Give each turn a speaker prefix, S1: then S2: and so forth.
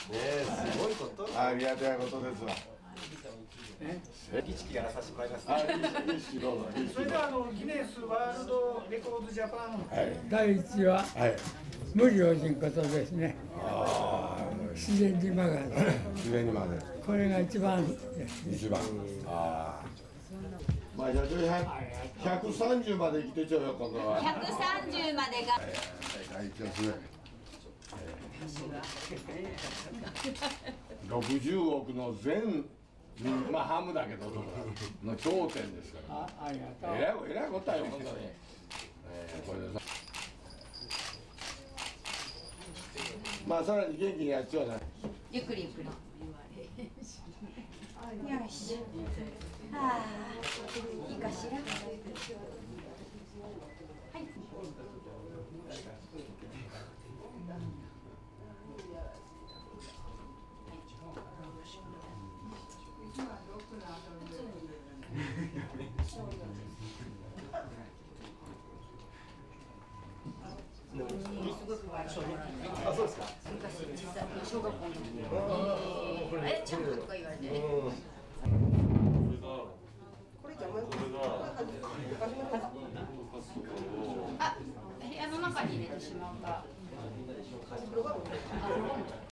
S1: すごいこと。
S2: ありがたいことですわ。
S1: 儀式やらさせてもらいます。
S2: 儀式どうぞ。
S3: それではギネスワールドレコードジャパン。
S4: 第一は無料人ことですね。自然に曲がる。
S2: 自然にまで。
S4: これが一番です。
S2: 一番。まあ、じゃあ、130まで来てちょうよ、今度は。
S5: 130までが。
S2: 一応すね。60億の全、まあ、ハムだけど、の頂点ですから。
S4: ありがとう。
S2: えらいことだよ、本当に。これでさ。まあ、さらに元気にやっちゃうね。
S5: ゆっくりゆっくり。よし。はあ、いいかしら。はい。
S1: あ、そうですか。
S5: 昔実際小学校の時にチャンプとか言われて。あ、部屋の中に入れてしまうか。